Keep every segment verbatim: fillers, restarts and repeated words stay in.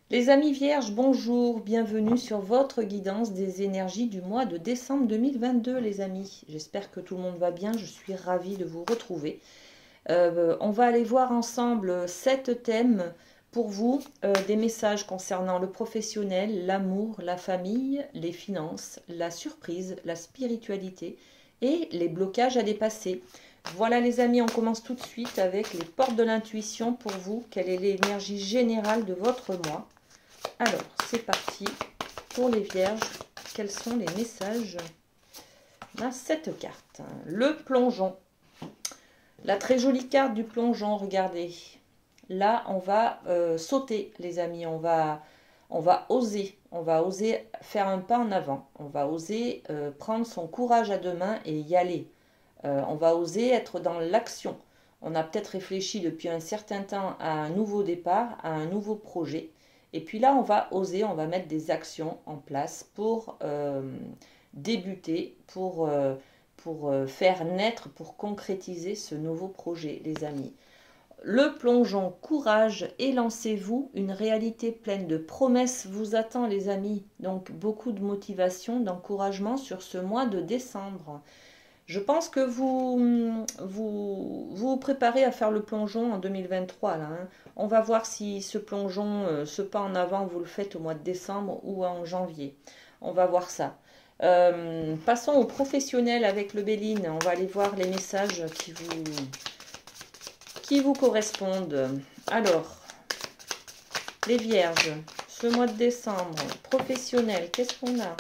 Les amis vierges, bonjour, bienvenue sur votre guidance des énergies du mois de décembre deux mille vingt-deux, les amis. J'espère que tout le monde va bien, je suis ravie de vous retrouver. Euh, on va aller voir ensemble sept thèmes pour vous, euh, des messages concernant le professionnel, l'amour, la famille, les finances, la surprise, la spiritualité et les blocages à dépasser. Voilà les amis, on commence tout de suite avec les portes de l'intuition pour vous. Quelle est l'énergie générale de votre mois? Alors, c'est parti pour les vierges. Quels sont les messages? On a cette carte. Le plongeon. La très jolie carte du plongeon, regardez. Là, on va euh, sauter, les amis. On va, on va oser. On va oser faire un pas en avant. On va oser euh, prendre son courage à deux mains et y aller. Euh, on va oser être dans l'action. On a peut-être réfléchi depuis un certain temps à un nouveau départ, à un nouveau projet. Et puis là, on va oser, on va mettre des actions en place pour euh, débuter, pour, euh, pour euh, faire naître, pour concrétiser ce nouveau projet, les amis. Le plongeon, courage et lancez-vous. Une réalité pleine de promesses vous attend, les amis. Donc, beaucoup de motivation, d'encouragement sur ce mois de décembre. Je pense que vous vous, vous préparez à faire le plongeon en deux mille vingt-trois. Là, hein. On va voir si ce plongeon, euh, ce pas en avant, vous le faites au mois de décembre ou en janvier. On va voir ça. Euh, passons aux professionnels avec le Béline. On va aller voir les messages qui vous, qui vous correspondent. Alors, les vierges, ce mois de décembre, professionnel, qu'est-ce qu'on a?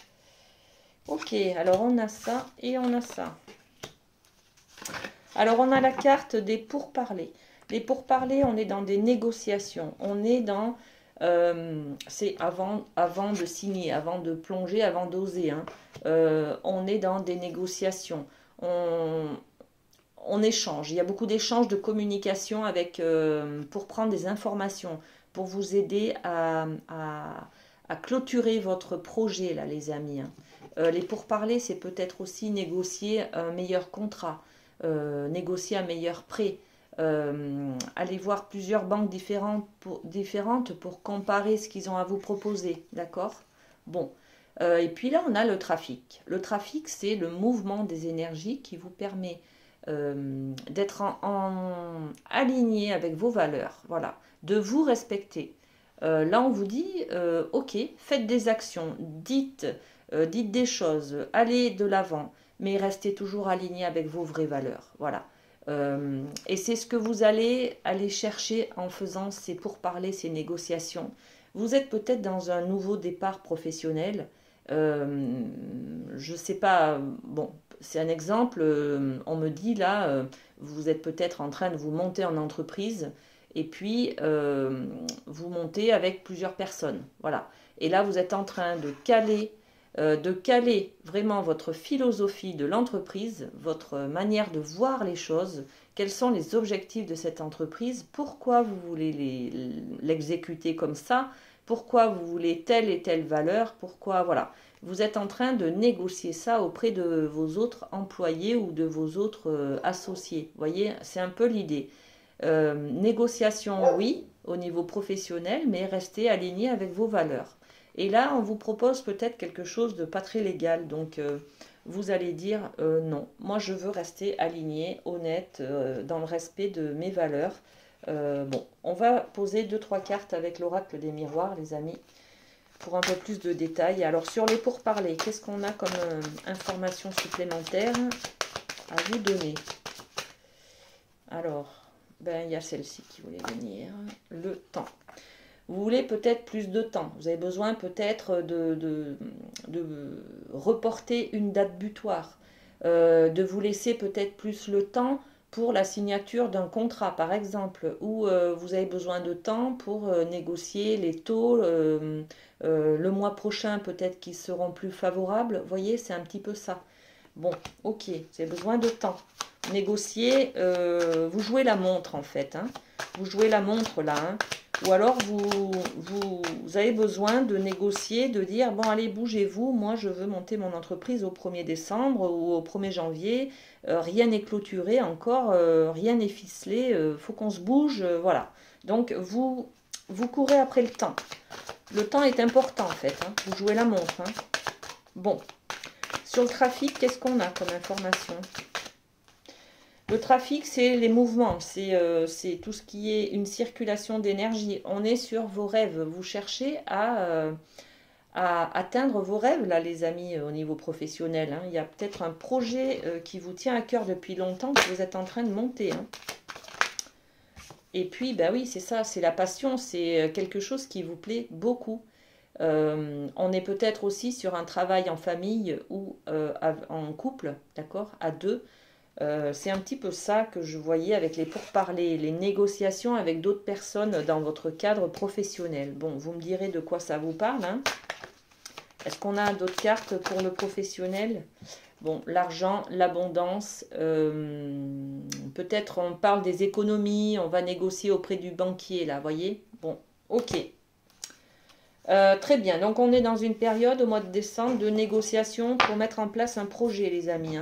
Ok, alors on a ça et on a ça. Alors on a la carte des pourparlers. Les pourparlers, on est dans des négociations. On est dans... Euh, c'est avant, avant de signer, avant de plonger, avant d'oser. Hein. Euh, on est dans des négociations. On, on échange. Il y a beaucoup d'échanges de communication avec, euh, pour prendre des informations, pour vous aider à, à, à clôturer votre projet, là, les amis. Hein. Euh, les pourparlers, c'est peut-être aussi négocier un meilleur contrat, euh, négocier un meilleur prêt, euh, aller voir plusieurs banques différentes pour, différentes pour comparer ce qu'ils ont à vous proposer, d'accord? Bon, euh, et puis là, on a le trafic. Le trafic, c'est le mouvement des énergies qui vous permet euh, d'être en, en aligné avec vos valeurs, voilà, de vous respecter. Euh, là, on vous dit, euh, ok, faites des actions, dites... Euh, dites des choses, allez de l'avant, mais restez toujours aligné avec vos vraies valeurs. Voilà. Euh, et c'est ce que vous allez aller chercher en faisant ces pourparlers, ces négociations. Vous êtes peut-être dans un nouveau départ professionnel. Euh, je ne sais pas, bon, c'est un exemple. Euh, on me dit là, euh, vous êtes peut-être en train de vous monter en entreprise et puis euh, vous montez avec plusieurs personnes. Voilà. Et là, vous êtes en train de caler euh, de caler vraiment votre philosophie de l'entreprise, votre manière de voir les choses, quels sont les objectifs de cette entreprise, pourquoi vous voulez l'exécuter comme ça, pourquoi vous voulez telle et telle valeur, pourquoi, voilà. Vous êtes en train de négocier ça auprès de vos autres employés ou de vos autres euh, associés. Vous voyez, c'est un peu l'idée. Euh, négociation, oui, au niveau professionnel, mais restez aligné avec vos valeurs. Et là, on vous propose peut-être quelque chose de pas très légal. Donc, euh, vous allez dire euh, non. Moi, je veux rester aligné, honnête, euh, dans le respect de mes valeurs. Euh, bon, on va poser deux trois cartes avec l'oracle des miroirs, les amis, pour un peu plus de détails. Alors, sur les pourparlers, qu'est-ce qu'on a comme euh, information supplémentaire à vous donner? Alors, ben, il y a celle-ci qui voulait venir. Le temps. Vous voulez peut-être plus de temps. Vous avez besoin peut-être de, de, de reporter une date butoir, euh, de vous laisser peut-être plus le temps pour la signature d'un contrat, par exemple, ou euh, vous avez besoin de temps pour euh, négocier les taux euh, euh, le mois prochain, peut-être qu'ils seront plus favorables. Vous voyez, c'est un petit peu ça. Bon, ok, vous avez besoin de temps. Négocier, euh, vous jouez la montre en fait. Hein. Vous jouez la montre là. Hein. Ou alors vous, vous, vous avez besoin de négocier, de dire bon allez bougez-vous, moi je veux monter mon entreprise au premier décembre ou au premier janvier, euh, rien n'est clôturé encore, euh, rien n'est ficelé, euh, faut qu'on se bouge, euh, voilà. Donc vous vous courez après le temps. Le temps est important en fait, hein. Vous jouez la montre. Hein. Bon, sur le trafic, qu'est-ce qu'on a comme information? Le trafic, c'est les mouvements, c'est euh, c'est tout ce qui est une circulation d'énergie. On est sur vos rêves. Vous cherchez à, euh, à atteindre vos rêves, là, les amis, au niveau professionnel. Hein. Il y a peut-être un projet euh, qui vous tient à cœur depuis longtemps, que vous êtes en train de monter. Hein. Et puis, ben oui, c'est ça, c'est la passion, c'est quelque chose qui vous plaît beaucoup. Euh, on est peut-être aussi sur un travail en famille ou euh, en couple, d'accord, à deux. Euh, c'est un petit peu ça que je voyais avec les pourparlers, les négociations avec d'autres personnes dans votre cadre professionnel. Bon, vous me direz de quoi ça vous parle. Hein. Est-ce qu'on a d'autres cartes pour le professionnel? Bon, l'argent, l'abondance, euh, peut-être on parle des économies, on va négocier auprès du banquier, là, voyez? Bon, ok. Euh, très bien, donc on est dans une période au mois de décembre de négociation pour mettre en place un projet, les amis. Hein.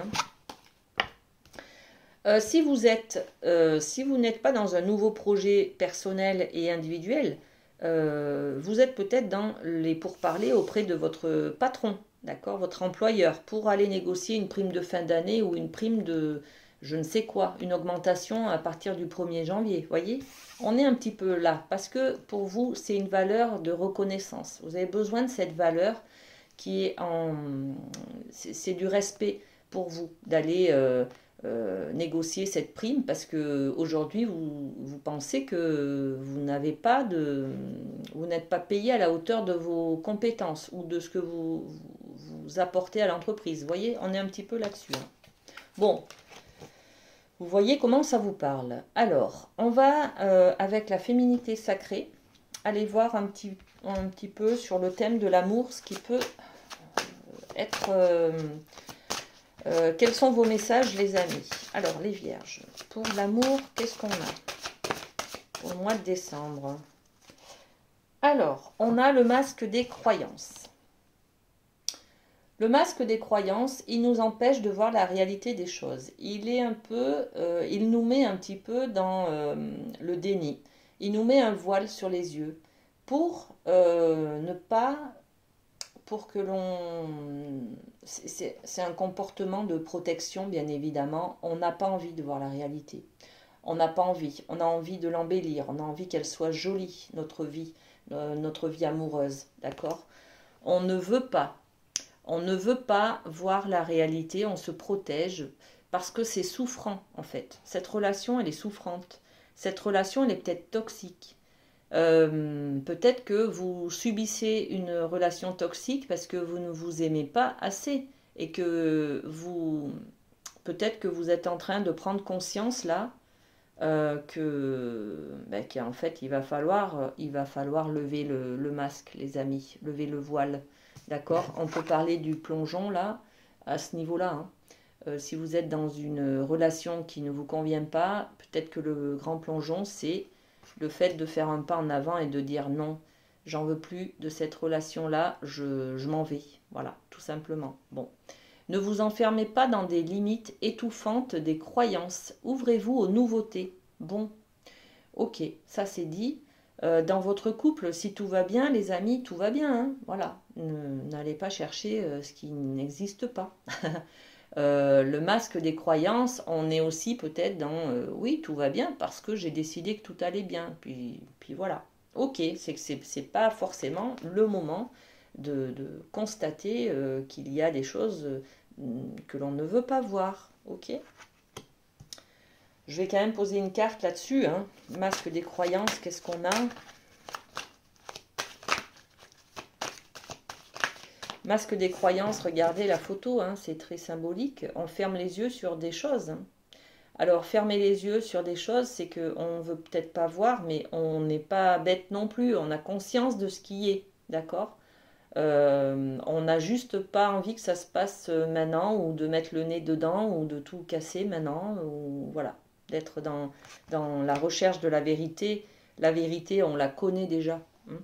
Euh, si vous êtes, euh, si vous n'êtes pas dans un nouveau projet personnel et individuel, euh, vous êtes peut-être dans les pourparlers auprès de votre patron, d'accord, votre employeur, pour aller négocier une prime de fin d'année ou une prime de je ne sais quoi, une augmentation à partir du premier janvier, voyez? On est un petit peu là, parce que pour vous, c'est une valeur de reconnaissance. Vous avez besoin de cette valeur qui est en... C'est du respect pour vous, d'aller... Euh, Euh, négocier cette prime parce que aujourd'hui vous, vous pensez que vous n'avez pas de vous n'êtes pas payé à la hauteur de vos compétences ou de ce que vous, vous apportez à l'entreprise. Vous voyez, on est un petit peu là-dessus. Hein. Bon, vous voyez comment ça vous parle. Alors, on va euh, avec la féminité sacrée aller voir un petit, un petit peu sur le thème de l'amour, ce qui peut être euh, Euh, quels sont vos messages, les amis? Alors, les vierges, pour l'amour, qu'est-ce qu'on a pour le mois de décembre? Alors, on a le masque des croyances. Le masque des croyances, il nous empêche de voir la réalité des choses. Il est un peu, euh, il nous met un petit peu dans euh, le déni. Il nous met un voile sur les yeux pour euh, ne pas... pour que l'on... C'est un comportement de protection, bien évidemment. On n'a pas envie de voir la réalité. On n'a pas envie. On a envie de l'embellir. On a envie qu'elle soit jolie, notre vie, euh, notre vie amoureuse. D'accord? On ne veut pas. On ne veut pas voir la réalité. On se protège parce que c'est souffrant, en fait. Cette relation, elle est souffrante. Cette relation, elle est peut-être toxique. Euh, peut-être que vous subissez une relation toxique parce que vous ne vous aimez pas assez et que vous peut-être que vous êtes en train de prendre conscience là euh, que ben, qu'en fait il va falloir il va falloir lever le, le masque, les amis, lever le voile, d'accord? On peut parler du plongeon là à ce niveau-là. Hein. Euh, si vous êtes dans une relation qui ne vous convient pas, peut-être que le grand plongeon c'est le fait de faire un pas en avant et de dire non, j'en veux plus de cette relation-là, je, je m'en vais. Voilà, tout simplement. Bon. Ne vous enfermez pas dans des limites étouffantes des croyances. Ouvrez-vous aux nouveautés. Bon, ok, ça c'est dit. Euh, dans votre couple, si tout va bien, les amis, tout va bien. Hein, voilà, n'allez pas chercher euh, ce qui n'existe pas. Euh, le masque des croyances, on est aussi peut-être dans euh, oui, tout va bien parce que j'ai décidé que tout allait bien. Puis, puis voilà. Ok, c'est que c'est pas forcément le moment de, de constater euh, qu'il y a des choses euh, que l'on ne veut pas voir. Ok. Je vais quand même poser une carte là-dessus. Hein. Masque des croyances, qu'est-ce qu'on a? Masque des croyances, regardez la photo, hein, c'est très symbolique. On ferme les yeux sur des choses. Hein. Alors, fermer les yeux sur des choses, c'est qu'on ne veut peut-être pas voir, mais on n'est pas bête non plus. On a conscience de ce qui est, d'accord? euh, On n'a juste pas envie que ça se passe maintenant, ou de mettre le nez dedans, ou de tout casser maintenant, ou voilà, d'être dans, dans la recherche de la vérité. La vérité, on la connaît déjà. Hein.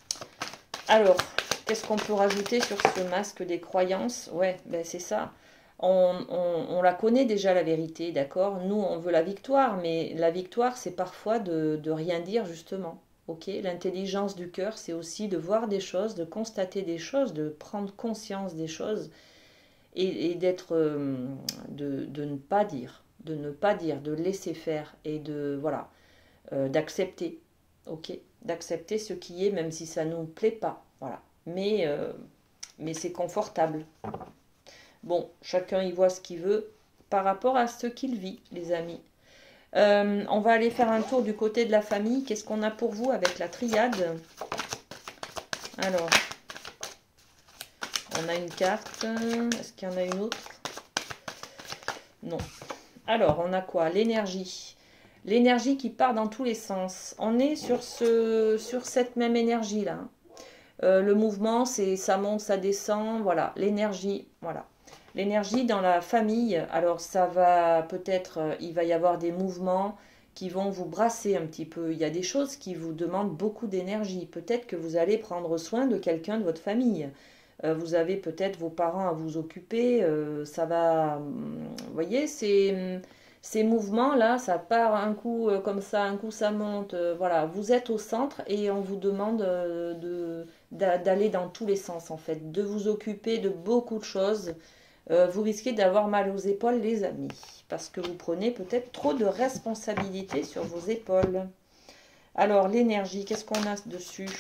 Alors... qu'est-ce qu'on peut rajouter sur ce masque des croyances? Ouais, ben c'est ça. On, on- on la connaît déjà la vérité, d'accord? Nous, on veut la victoire, mais la victoire, c'est parfois de, de rien dire, justement. Ok? L'intelligence du cœur, c'est aussi de voir des choses, de constater des choses, de prendre conscience des choses et, et d'être, euh, de, de ne pas dire, de ne pas dire, de laisser faire et de, voilà, euh, d'accepter, ok? D'accepter ce qui est, même si ça ne nous plaît pas, voilà. Mais, euh, mais c'est confortable. Bon, chacun y voit ce qu'il veut par rapport à ce qu'il vit, les amis. Euh, on va aller faire un tour du côté de la famille. Qu'est-ce qu'on a pour vous avec la triade? Alors, on a une carte. Est-ce qu'il y en a une autre? Non. Alors, on a quoi? L'énergie. L'énergie qui part dans tous les sens. On est sur, ce, sur cette même énergie-là. Euh, le mouvement, c'est ça monte, ça descend. Voilà, l'énergie. Voilà. L'énergie dans la famille, alors ça va peut-être, euh, il va y avoir des mouvements qui vont vous brasser un petit peu. Il y a des choses qui vous demandent beaucoup d'énergie. Peut-être que vous allez prendre soin de quelqu'un de votre famille. Euh, vous avez peut-être vos parents à vous occuper. Euh, ça va, hum, vous voyez, ces, ces mouvements-là, ça part un coup euh, comme ça, un coup ça monte. Euh, voilà, vous êtes au centre et on vous demande euh, de, d'a- d'aller dans tous les sens en fait, de vous occuper de beaucoup de choses. Euh, vous risquez d'avoir mal aux épaules, les amis, parce que vous prenez peut-être trop de responsabilités sur vos épaules. Alors, l'énergie, qu'est-ce qu'on a dessus?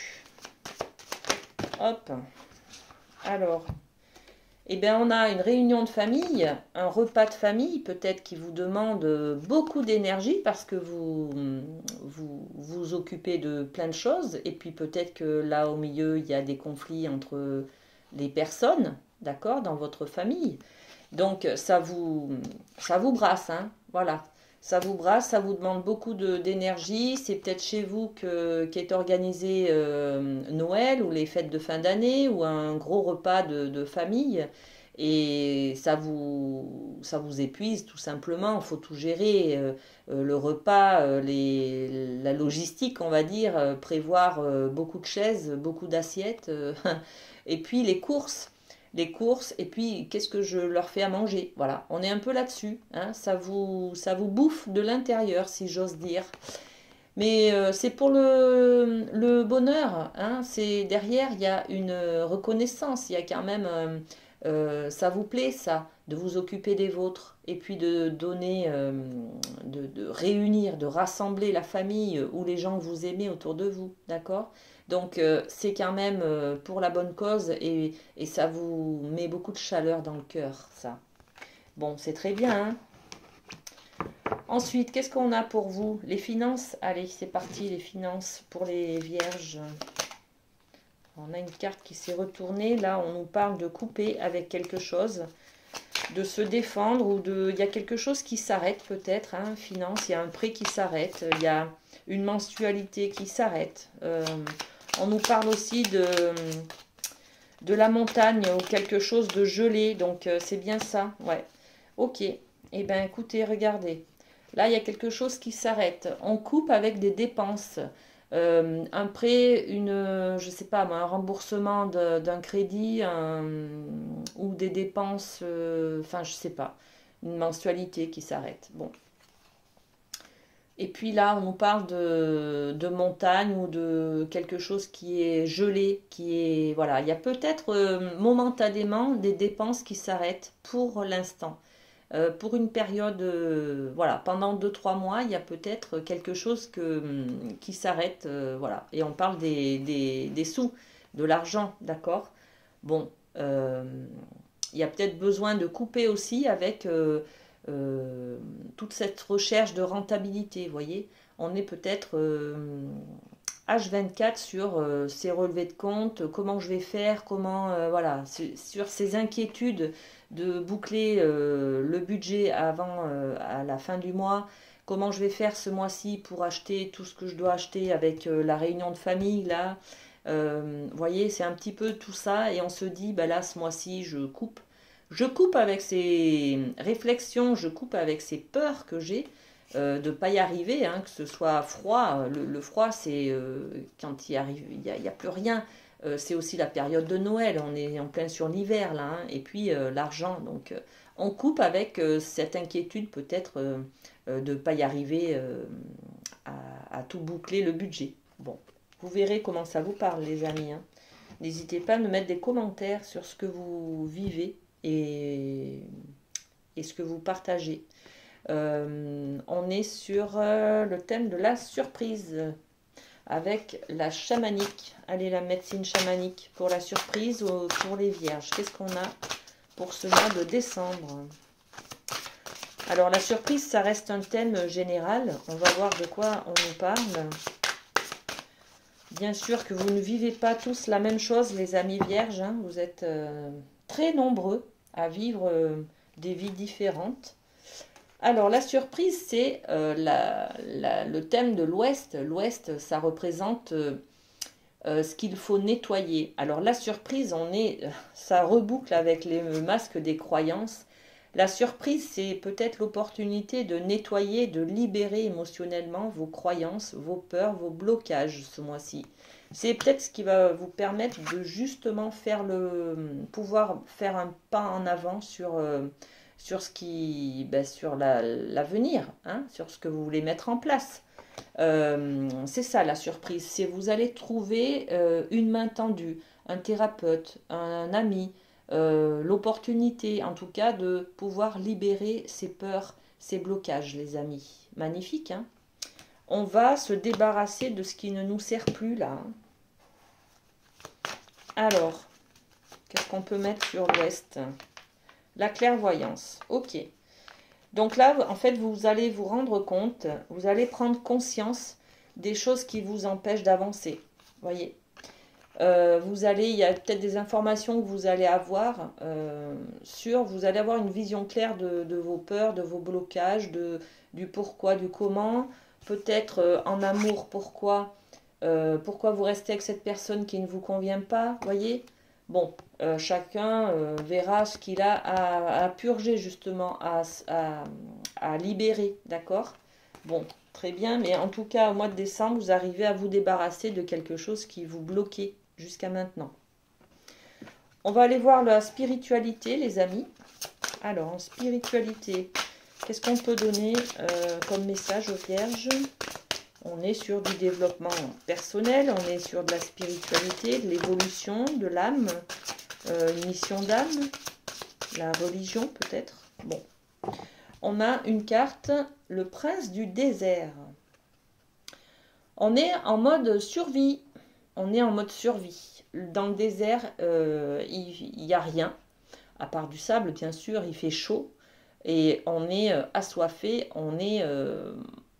Hop. Alors, eh bien, on a une réunion de famille, un repas de famille, peut-être qui vous demande beaucoup d'énergie parce que vous, vous vous occupez de plein de choses. Et puis peut-être que là, au milieu, il y a des conflits entre les personnes, d'accord, dans votre famille. Donc ça vous, ça vous brasse, hein, voilà. Ça vous brasse, ça vous demande beaucoup de- d'énergie. C'est peut-être chez vous que, qu'est organisé euh, Noël ou les fêtes de fin d'année ou un gros repas de, de famille. Et ça vous, ça vous épuise tout simplement. Il faut tout gérer, euh, euh, le repas, euh, les, la logistique, on va dire, euh, prévoir euh, beaucoup de chaises, beaucoup d'assiettes, euh, et puis les courses les courses, et puis qu'est-ce que je leur fais à manger. Voilà, on est un peu là-dessus. Hein, ça vous, ça vous bouffe de l'intérieur, si j'ose dire. Mais euh, c'est pour le, le bonheur. Hein, c'est derrière, il y a une reconnaissance. Il y a quand même, euh, euh, ça vous plaît, ça, de vous occuper des vôtres, et puis de donner, euh, de, de réunir, de rassembler la famille ou les gens que vous aimez autour de vous. D'accord? Donc euh, c'est quand même euh, pour la bonne cause et, et ça vous met beaucoup de chaleur dans le cœur, ça. Bon, c'est très bien, hein. Ensuite, qu'est-ce qu'on a pour vous? Les finances. Allez, c'est parti, les finances pour les vierges. On a une carte qui s'est retournée. Là, on nous parle de couper avec quelque chose, de se défendre ou de... Il y a quelque chose qui s'arrête peut-être, hein, finance. Il y a un prêt qui s'arrête. Il y a une mensualité qui s'arrête. Euh, on nous parle aussi de, de la montagne ou quelque chose de gelé. Donc, euh, c'est bien ça. Ouais. Ok. Eh bien, écoutez, regardez. Là, il y a quelque chose qui s'arrête. On coupe avec des dépenses. Euh, un prêt, une, je sais pas, moi, un remboursement de- d'un crédit un- ou des dépenses, euh, enfin, je sais pas, une mensualité qui s'arrête. Bon. Et puis là, on nous parle de, de montagne ou de quelque chose qui est gelé, qui est, voilà, il y a peut-être euh, momentanément des dépenses qui s'arrêtent pour l'instant. Euh, pour une période, euh, voilà, pendant deux trois mois, il y a peut-être quelque chose que, hum, qui s'arrête, euh, voilà. Et on parle des, des, des sous, de l'argent, d'accord? Bon, euh, il y a peut-être besoin de couper aussi avec euh, euh, toute cette recherche de rentabilité, vous voyez? On est peut-être euh, H vingt-quatre sur euh, ces relevés de compte, comment je vais faire, comment, euh, voilà, sur ces inquiétudes de boucler euh, le budget avant, euh, à la fin du mois, comment je vais faire ce mois-ci pour acheter tout ce que je dois acheter avec euh, la réunion de famille, là. Euh, vous voyez, c'est un petit peu tout ça, et on se dit, bah là, ce mois-ci, je coupe. Je coupe avec ces réflexions, je coupe avec ces peurs que j'ai euh, de ne pas y arriver, hein, que ce soit froid. Le, le froid, c'est euh, quand il arrive, il n'y a, il a plus rien. Euh, c'est aussi la période de Noël, on est en plein sur l'hiver là, hein, et puis euh, l'argent. Donc, euh, on coupe avec euh, cette inquiétude peut-être euh, euh, de ne pas y arriver euh, à, à tout boucler le budget. Bon, vous verrez comment ça vous parle les amis, hein. N'hésitez pas à me mettre des commentaires sur ce que vous vivez et, et ce que vous partagez. Euh, on est sur euh, le thème de la surprise avec la chamanique. Allez, la médecine chamanique pour la surprise ou pour les vierges. Qu'est-ce qu'on a pour ce mois de décembre? Alors, la surprise, ça reste un thème général. On va voir de quoi on nous parle. Bien sûr que vous ne vivez pas tous la même chose, les amis vierges, hein. Vous êtes euh, très nombreux à vivre euh, des vies différentes. Alors, la surprise, c'est euh, la, la, le thème de l'Ouest. L'Ouest, ça représente euh, euh, ce qu'il faut nettoyer. Alors, la surprise, on est, ça reboucle avec les masques des croyances. La surprise, c'est peut-être l'opportunité de nettoyer, de libérer émotionnellement vos croyances, vos peurs, vos blocages ce mois-ci. C'est peut-être ce qui va vous permettre de justement faire le, pouvoir faire un pas en avant sur, euh, sur ce qui, ben, sur la, l'avenir, hein, sur ce que vous voulez mettre en place. Euh, c'est ça la surprise. C'est vous allez trouver euh, une main tendue, un thérapeute, un ami. Euh, l'opportunité en tout cas de pouvoir libérer ses peurs, ses blocages les amis. Magnifique, hein? On va se débarrasser de ce qui ne nous sert plus là, hein. Alors, qu'est-ce qu'on peut mettre sur l'ouest? La clairvoyance, ok. Donc là, en fait, vous allez vous rendre compte, vous allez prendre conscience des choses qui vous empêchent d'avancer, voyez. Euh, vous allez, il y a peut-être des informations que vous allez avoir euh, sur, vous allez avoir une vision claire de, de vos peurs, de vos blocages, de, du pourquoi, du comment, peut-être euh, en amour, pourquoi, euh, pourquoi vous restez avec cette personne qui ne vous convient pas, voyez. Bon, euh, chacun euh, verra ce qu'il a à, à purger justement, à, à, à libérer, d'accord? Bon, très bien, mais en tout cas, au mois de décembre, vous arrivez à vous débarrasser de quelque chose qui vous bloquait jusqu'à maintenant. On va aller voir la spiritualité, les amis. Alors, en spiritualité, qu'est-ce qu'on peut donner euh, comme message aux vierges? On est sur du développement personnel, on est sur de la spiritualité, de l'évolution de l'âme, euh, une mission d'âme, la religion peut-être. Bon, on a une carte, le prince du désert. On est en mode survie. On est en mode survie. Dans le désert, euh, il n'y a rien, à part du sable, bien sûr, il fait chaud. Et on est euh, assoiffé, on est, euh,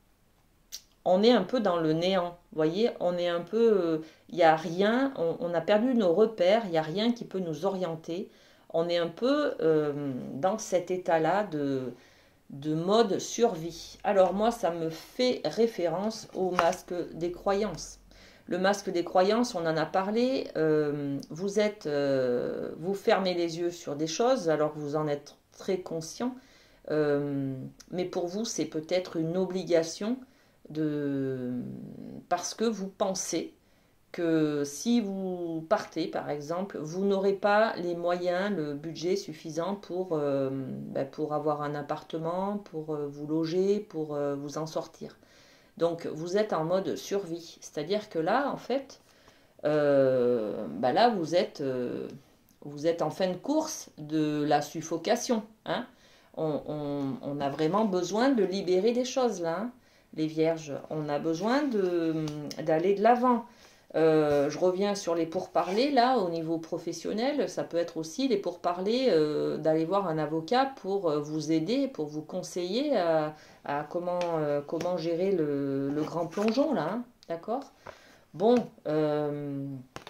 on est un peu dans le néant. Vous voyez, on est un peu... Il euh, n'y a rien, on, on a perdu nos repères, il n'y a rien qui peut nous orienter. On est un peu euh, dans cet état-là de, de mode survie. Alors moi, ça me fait référence au masque des croyances. Le masque des croyances, on en a parlé, euh, vous êtes, euh, vous fermez les yeux sur des choses alors que vous en êtes très conscient, euh, mais pour vous c'est peut-être une obligation de, parce que vous pensez que si vous partez par exemple, vous n'aurez pas les moyens, le budget suffisant pour, euh, ben, pour avoir un appartement, pour euh, vous loger, pour euh, vous en sortir. Donc, vous êtes en mode survie. C'est-à-dire que là, en fait, euh, bah là, vous êtes, euh, vous êtes en fin de course de la suffocation, hein. On, on, on a vraiment besoin de libérer des choses, là, hein, les vierges. On a besoin de, d'aller de l'avant. Euh, je reviens sur les pourparlers, là, au niveau professionnel. Ça peut être aussi les pourparlers, euh, d'aller voir un avocat pour euh, vous aider, pour vous conseiller à, à comment, euh, comment gérer le, le grand plongeon, là, hein, d'accord? Bon, euh,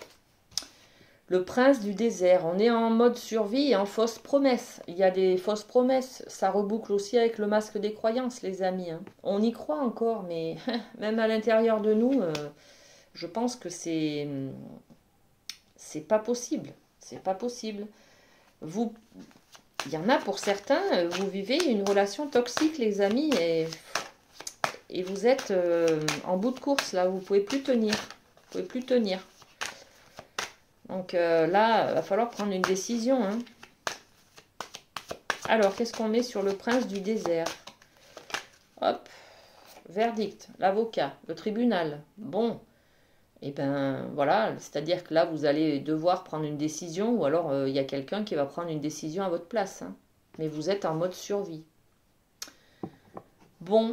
le prince du désert, on est en mode survie et en fausse promesse. Il y a des fausses promesses, ça reboucle aussi avec le masque des croyances, les amis, hein. On y croit encore, mais même à l'intérieur de nous... Euh, je pense que c'est c'est pas possible. C'est pas possible. Vous, il y en a pour certains, vous vivez une relation toxique, les amis, et, et vous êtes euh, en bout de course, là, vous pouvez plus tenir. Vous pouvez plus tenir. Donc euh, là, il va falloir prendre une décision, hein. Alors, qu'est-ce qu'on met sur le prince du désert? Hop, verdict, l'avocat, le tribunal. Bon, et ben voilà, c'est-à-dire que là, vous allez devoir prendre une décision, ou alors il euh, y a quelqu'un qui va prendre une décision à votre place. Hein. Mais vous êtes en mode survie. Bon,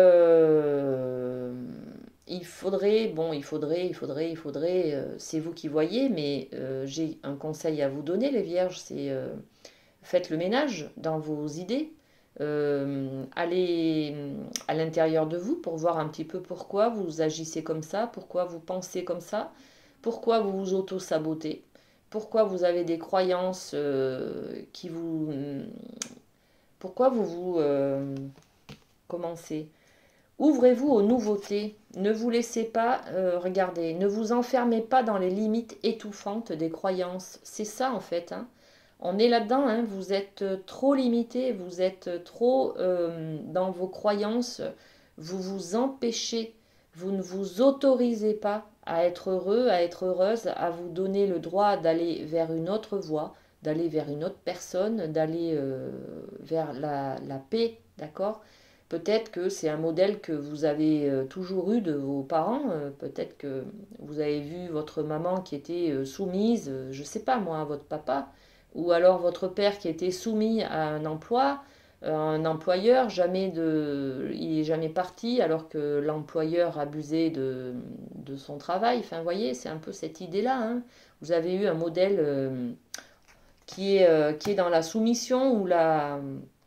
euh, il faudrait, bon, il faudrait, il faudrait, il faudrait, euh, c'est vous qui voyez, mais euh, j'ai un conseil à vous donner, les vierges, c'est euh, faites le ménage dans vos idées. Euh, allez à l'intérieur de vous pour voir un petit peu pourquoi vous agissez comme ça, pourquoi vous pensez comme ça, pourquoi vous vous auto-sabotez, pourquoi vous avez des croyances euh, qui vous... Pourquoi vous vous... Euh, commencez. Ouvrez-vous aux nouveautés. Ne vous laissez pas euh, regarder. Ne vous enfermez pas dans les limites étouffantes des croyances. C'est ça en fait. Hein. On est là-dedans. Hein. Vous êtes trop limité. Vous êtes trop euh, dans vos croyances. Vous vous empêchez. Vous ne vous autorisez pas à être heureux, à être heureuse, à vous donner le droit d'aller vers une autre voie, d'aller vers une autre personne, d'aller euh, vers la, la paix. D'accord ? Peut-être que c'est un modèle que vous avez toujours eu de vos parents. Peut-être que vous avez vu votre maman qui était soumise, je ne sais pas moi, à votre papa. Ou alors votre père qui était soumis à un emploi, un employeur, jamais de, il n'est jamais parti alors que l'employeur abusait de, de son travail. Enfin, vous voyez, c'est un peu cette idée-là. Hein. Vous avez eu un modèle euh, qui, est, euh, qui est dans la soumission ou la...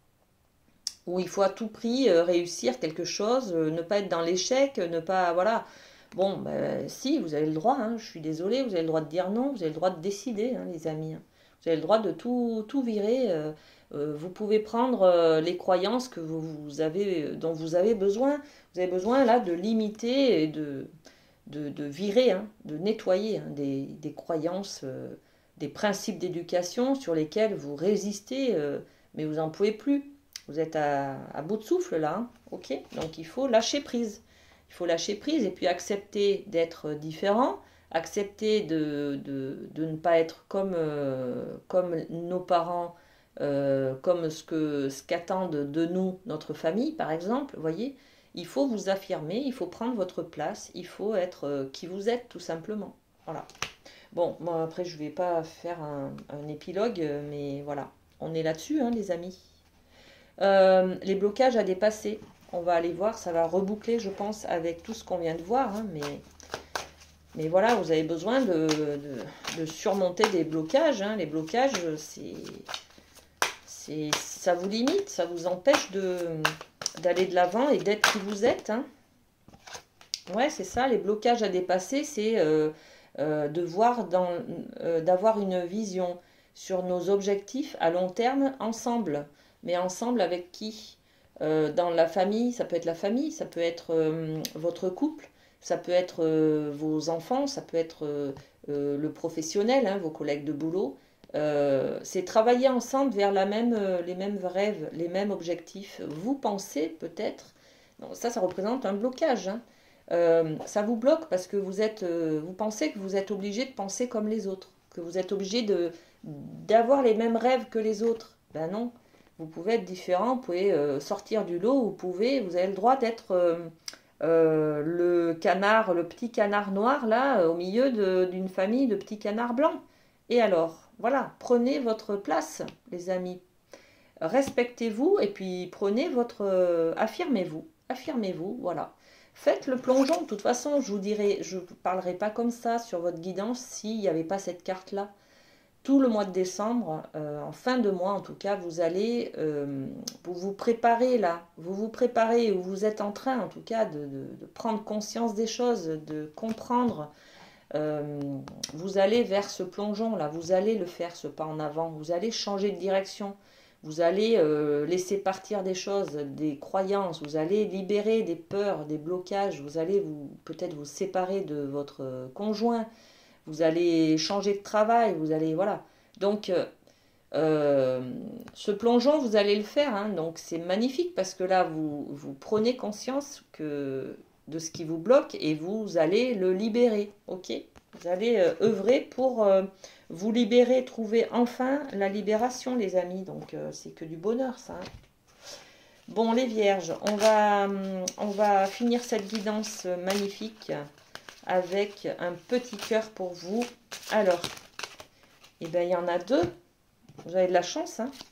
où il faut à tout prix euh, réussir quelque chose, euh, ne pas être dans l'échec, ne pas... Voilà. Bon, ben, si, vous avez le droit, hein, je suis désolée, vous avez le droit de dire non, vous avez le droit de décider, hein, les amis. Hein. Vous avez le droit de tout, tout virer. Euh, euh, vous pouvez prendre euh, les croyances que vous, vous avez, dont vous avez besoin. Vous avez besoin, là, de limiter et de, de, de virer, hein, de nettoyer hein, des, des croyances, euh, des principes d'éducation sur lesquels vous résistez, euh, mais vous n'en pouvez plus. Vous êtes à, à bout de souffle là, hein, ok? Donc il faut lâcher prise. Il faut lâcher prise et puis accepter d'être différent, accepter de, de, de ne pas être comme, euh, comme nos parents, euh, comme ce que ce qu'attendent de nous notre famille par exemple. Vous voyez, il faut vous affirmer, il faut prendre votre place, il faut être euh, qui vous êtes tout simplement. Voilà. Bon, moi après je vais pas faire un, un épilogue, mais voilà, on est là-dessus, hein, les amis. Euh, les blocages à dépasser, on va aller voir, ça va reboucler je pense avec tout ce qu'on vient de voir, hein, mais, mais voilà, vous avez besoin de, de, de surmonter des blocages, hein. Les blocages, c'est, c'est, ça vous limite, ça vous empêche de, d'aller de l'avant et d'être qui vous êtes, hein. Ouais, c'est ça, les blocages à dépasser, c'est euh, euh, de voir dans, euh, d'avoir une vision sur nos objectifs à long terme ensemble. Mais ensemble avec qui? euh, Dans la famille, ça peut être la famille, ça peut être euh, votre couple, ça peut être euh, vos enfants, ça peut être euh, euh, le professionnel, hein, vos collègues de boulot. Euh, c'est travailler ensemble vers la même, euh, les mêmes rêves, les mêmes objectifs. Vous pensez peut-être, non, ça, ça représente un blocage. Hein. Euh, ça vous bloque parce que vous êtes, euh, vous pensez que vous êtes obligé de penser comme les autres, que vous êtes obligé de d'avoir les mêmes rêves que les autres. Ben non. Vous pouvez être différent, vous pouvez euh, sortir du lot, vous pouvez, vous avez le droit d'être euh, euh, le canard, le petit canard noir là, au milieu de, d'une famille de petits canards blancs. Et alors, voilà, prenez votre place, les amis. Respectez-vous et puis prenez votre, euh, affirmez-vous, affirmez-vous, voilà. Faites le plongeon. De toute façon, je vous dirai, je ne parlerai pas comme ça sur votre guidance s'il n'y avait pas cette carte là. Tout le mois de décembre, euh, en fin de mois en tout cas, vous allez euh, vous vous préparer là, vous vous préparez ou vous êtes en train en tout cas de, de, de prendre conscience des choses, de comprendre. Euh, vous allez vers ce plongeon là, vous allez le faire ce pas en avant, vous allez changer de direction, vous allez euh, laisser partir des choses, des croyances, vous allez libérer des peurs, des blocages, vous allez vous peut-être vous séparer de votre conjoint. Vous allez changer de travail, vous allez, voilà. Donc, euh, ce plongeon, vous allez le faire, hein, donc c'est magnifique parce que là, vous, vous prenez conscience que de ce qui vous bloque et vous allez le libérer, ok? Vous allez euh, œuvrer pour euh, vous libérer, trouver enfin la libération, les amis. Donc, euh, c'est que du bonheur, ça. Hein. Bon, les vierges, on va, on va finir cette guidance magnifique avec un petit cœur pour vous. Alors, eh bien, il y en a deux. Vous avez de la chance, hein.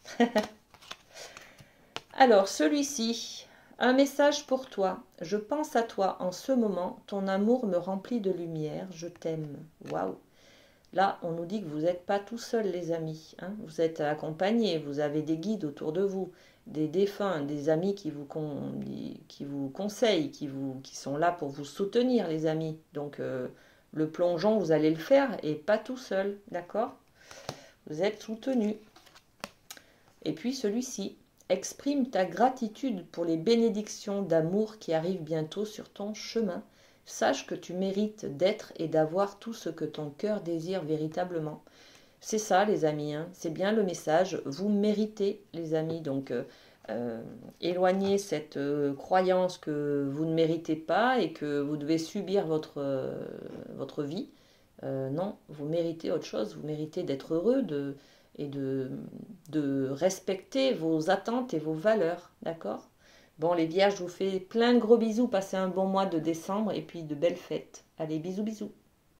Alors, celui-ci, un message pour toi. Je pense à toi en ce moment. Ton amour me remplit de lumière. Je t'aime. Waouh. Là, on nous dit que vous n'êtes pas tout seul, les amis. Hein. Vous êtes accompagnés. Vous avez des guides autour de vous, des défunts, des amis qui vous, con, qui vous conseillent, qui, vous, qui sont là pour vous soutenir, les amis. Donc, euh, le plongeon, vous allez le faire et pas tout seul. D'accord? Vous êtes soutenu. Et puis, celui-ci. Exprime ta gratitude pour les bénédictions d'amour qui arrivent bientôt sur ton chemin. Sache que tu mérites d'être et d'avoir tout ce que ton cœur désire véritablement. C'est ça, les amis, hein. C'est bien le message. Vous méritez, les amis. Donc, euh, euh, éloignez cette euh, croyance que vous ne méritez pas et que vous devez subir votre, euh, votre vie. Euh, non, vous méritez autre chose. Vous méritez d'être heureux, de... et de, de respecter vos attentes et vos valeurs, d'accord? Bon, les vierges, je vous fais plein de gros bisous, passez un bon mois de décembre et puis de belles fêtes. Allez, bisous, bisous.